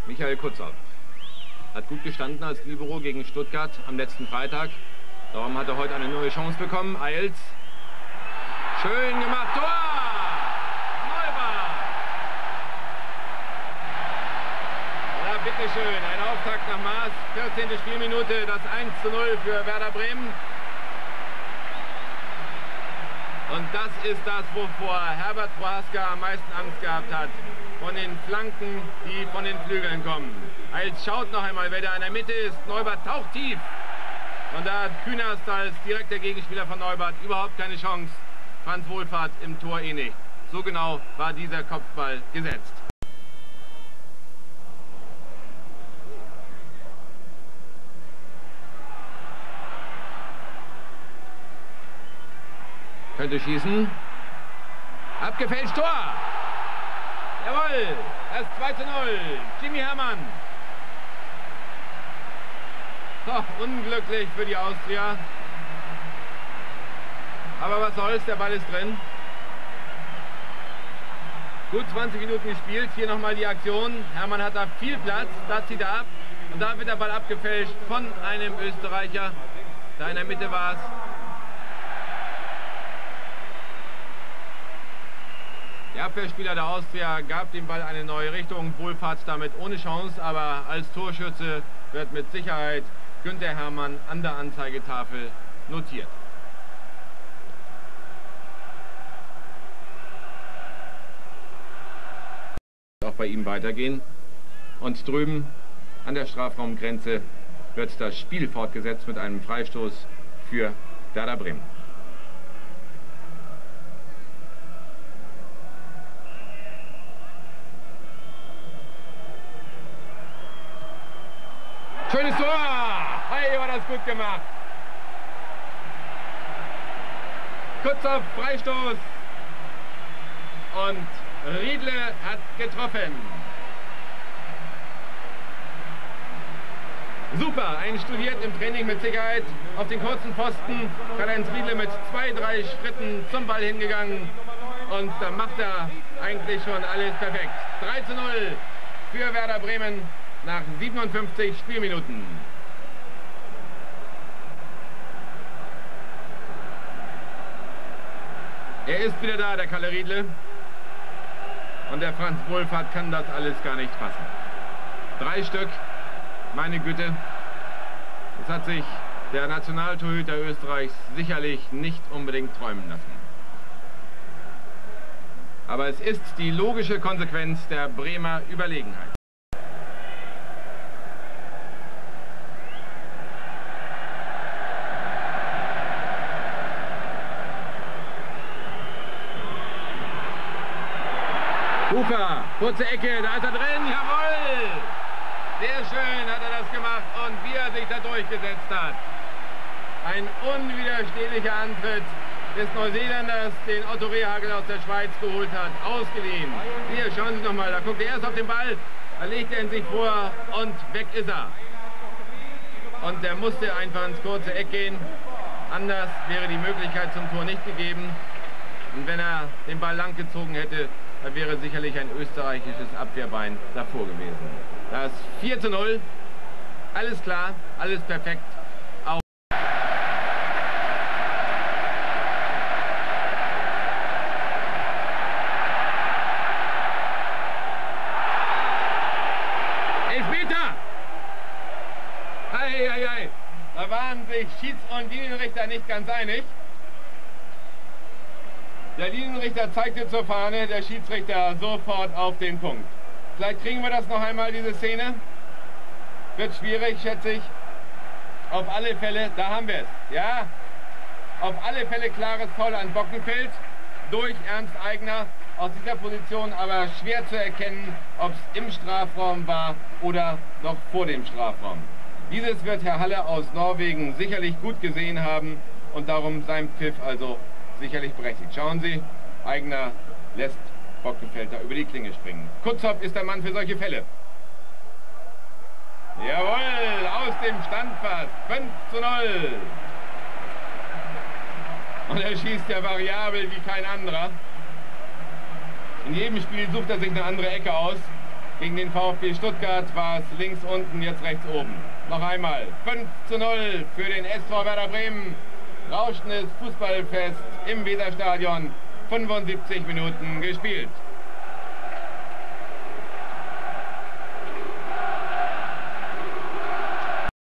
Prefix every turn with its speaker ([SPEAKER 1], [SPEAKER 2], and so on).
[SPEAKER 1] Michael Kutzhoff hat gut gestanden als Libero gegen Stuttgart am letzten Freitag. Darum hat er heute eine neue Chance bekommen. Eils. Schön gemacht. Tor! Neubart! Ja, bitteschön. Ein Auftakt nach Maß. 14. Spielminute. Das 1:0 für Werder Bremen. Und das ist das, wovor Herbert Prohaska am meisten Angst gehabt hat. Von den Flanken, die von den Flügeln kommen. Eils schaut noch einmal, wer da in der Mitte ist. Neubart taucht tief. Und da hat Künast als direkter Gegenspieler von Neubart überhaupt keine Chance. Franz Wohlfahrt im Tor eh nicht. So genau war dieser Kopfball gesetzt. Könnte schießen. Abgefälscht, Tor! Jawohl, das 2:0. Jimmy Herrmann. Doch, unglücklich für die Austria. Aber was soll's, der Ball ist drin. Gut 20 Minuten gespielt. Hier nochmal die Aktion. Herrmann hat da viel Platz. Da zieht er ab. Und da wird der Ball abgefälscht von einem Österreicher. Da in der Mitte war es. Der Abwehrspieler der Austria gab dem Ball eine neue Richtung. Wohlfahrt damit ohne Chance, aber als Torschütze wird mit Sicherheit Günther Herrmann an der Anzeigetafel notiert. Auch bei ihm weitergehen. Und drüben an der Strafraumgrenze wird das Spiel fortgesetzt mit einem Freistoß für Werder Bremen. Schönes Tor! Hey, war das gut gemacht. Kutzhoff, Freistoß. Und Riedle hat getroffen. Super, einstudiert im Training mit Sicherheit. Auf den kurzen Pfosten, Karl-Heinz Riedle mit 2-3 Schritten zum Ball hingegangen. Und da macht er eigentlich schon alles perfekt. 3:0 für Werder Bremen. Nach 57 Spielminuten. Er ist wieder da, der Kalle Riedle. Und der Franz Wohlfahrt kann das alles gar nicht fassen. 3 Stück, meine Güte. Das hat sich der Nationaltorhüter Österreichs sicherlich nicht unbedingt träumen lassen. Aber es ist die logische Konsequenz der Bremer Überlegenheit. Ufer, kurze Ecke, da ist er drin, jawohl! Sehr schön hat er das gemacht und wie er sich da durchgesetzt hat. Ein unwiderstehlicher Antritt des Neuseeländers, den Otto Rehhagel aus der Schweiz geholt hat, ausgeliehen. Hier, schauen Sie nochmal, da guckt er erst auf den Ball, da legt er ihn sich vor und weg ist er. Und der musste einfach ins kurze Eck gehen, anders wäre die Möglichkeit zum Tor nicht gegeben. Und wenn er den Ball lang gezogen hätte, da wäre sicherlich ein österreichisches Abwehrbein davor gewesen. Das 4:0. Alles klar, alles perfekt. Auch Elfmeter! Hei, hei, hei. Da waren sich Schieds- und Linienrichter nicht ganz einig. Der Linienrichter zeigte zur Fahne, der Schiedsrichter sofort auf den Punkt. Vielleicht kriegen wir das noch einmal, diese Szene. Wird schwierig, schätze ich. Auf alle Fälle, da haben wir es. Ja, auf alle Fälle klares Foul an Bockenfeld durch Ernst Aigner. Aus dieser Position aber schwer zu erkennen, ob es im Strafraum war oder noch vor dem Strafraum. Dieses wird Herr Halle aus Norwegen sicherlich gut gesehen haben und darum sein Pfiff also sicherlich berechtigt. Schauen Sie, Aigner lässt Bockenfeld da über die Klinge springen. Kutzhoff ist der Mann für solche Fälle. Jawohl, aus dem Stand fast. 5:0. Und er schießt ja variabel wie kein anderer. In jedem Spiel sucht er sich eine andere Ecke aus. Gegen den VfB Stuttgart war es links unten, jetzt rechts oben. Noch einmal 5:0 für den SV Werder Bremen. Rauschendes Fußballfest im Weserstadion. 75 Minuten gespielt.